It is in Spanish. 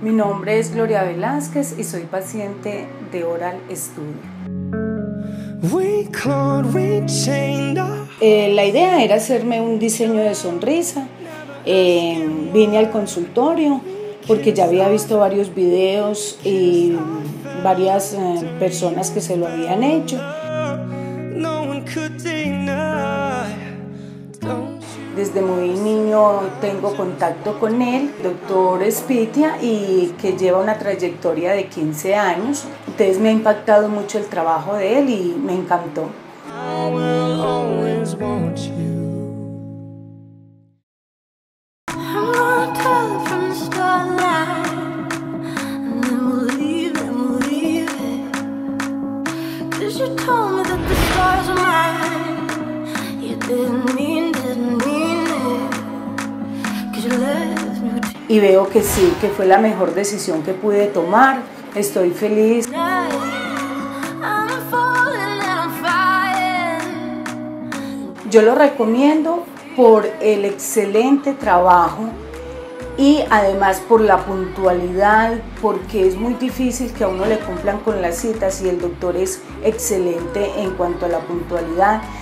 Mi nombre es Gloria Velázquez y soy paciente de Oral Studio. La idea era hacerme un diseño de sonrisa. Vine al consultorio porque ya había visto varios videos y varias personas que se lo habían hecho. Desde muy niño tengo contacto con él, doctor Spitia, y que lleva una trayectoria de 15 años. Entonces me ha impactado mucho el trabajo de él y me encantó. Y veo que sí, que fue la mejor decisión que pude tomar. Estoy feliz. Yo lo recomiendo por el excelente trabajo y además por la puntualidad, porque es muy difícil que a uno le cumplan con las citas y el doctor es excelente en cuanto a la puntualidad.